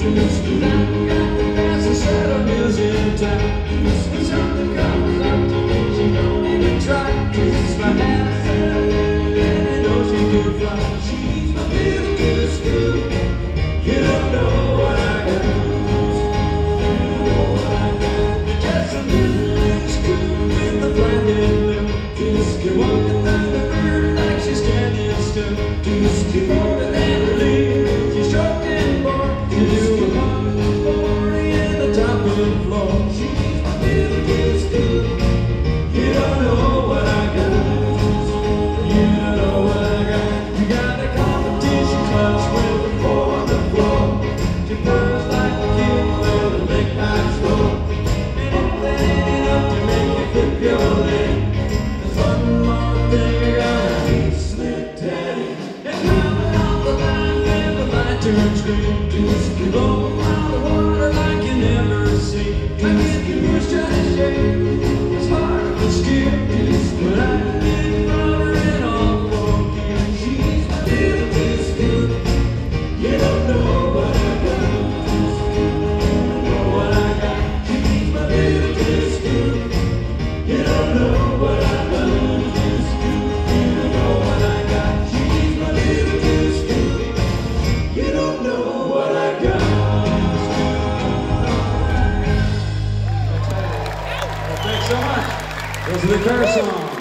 Those are the car songs.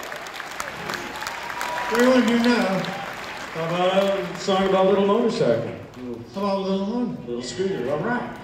What do you want to do now? How about a song about Little Motorcycle? How about a little one? Little Scooter, all right.